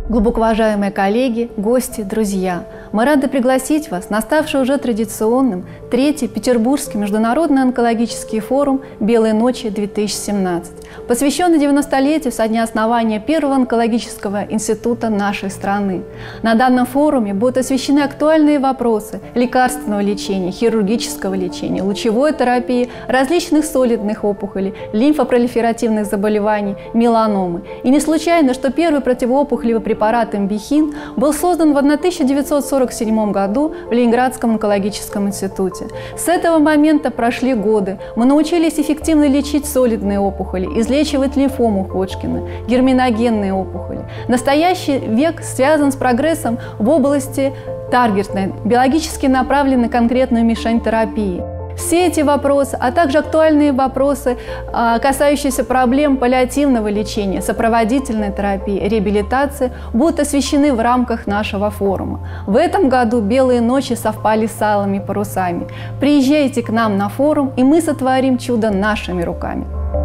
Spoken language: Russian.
Глубоко уважаемые коллеги, гости, друзья, мы рады пригласить вас на ставший уже традиционным Третий Петербургский международный онкологический форум «Белые ночи-2017», посвященный 90-летию со дня основания первого онкологического института нашей страны. На данном форуме будут освещены актуальные вопросы лекарственного лечения, хирургического лечения, лучевой терапии, различных солидных опухолей, лимфопролиферативных заболеваний, меланомы. И не случайно, что первый противоопухолевый препарат Эмбихин был создан в 1947 году в Ленинградском онкологическом институте. С этого момента прошли годы. Мы научились эффективно лечить солидные опухоли, излечивать лимфому Ходжкина, герминогенные опухоли. Настоящий век связан с прогрессом в области таргетной, биологически направленной конкретной мишень терапии. Все эти вопросы, а также актуальные вопросы, касающиеся проблем паллиативного лечения, сопроводительной терапии, реабилитации, будут освещены в рамках нашего форума. В этом году белые ночи совпали с алыми парусами. Приезжайте к нам на форум, и мы сотворим чудо нашими руками.